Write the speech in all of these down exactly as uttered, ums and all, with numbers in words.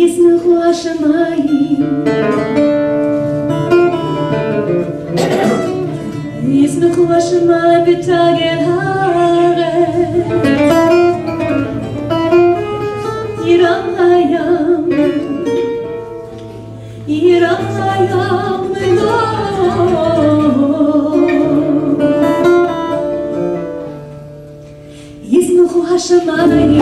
ישמחו השמיים, ישמחו השמיים ותגל הארץ, ירם הים, ירם הים ולא ישמחו השמיים,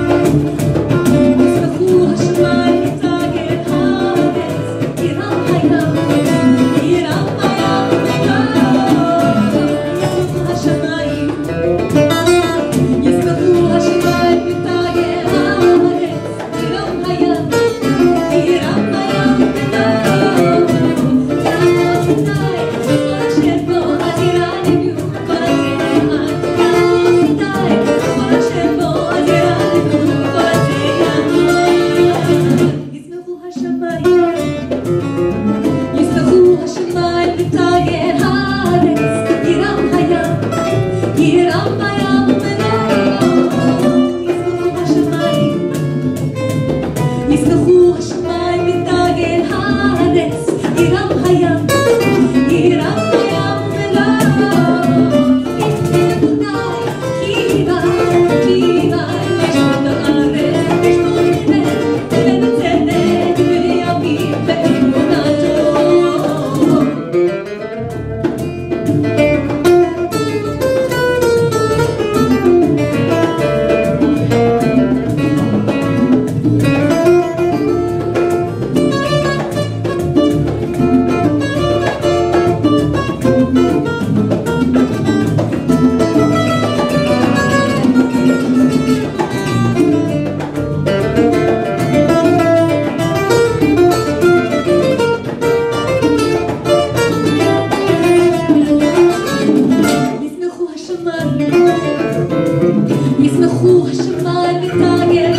ישמחו השמיים ותגל הארץ, ירם הים, ירם הים ולא ישמחו השמיים, ישמחו השמיים ותגל הארץ, ירם הים, ירם הים ולא ישמחו השמיים ותגל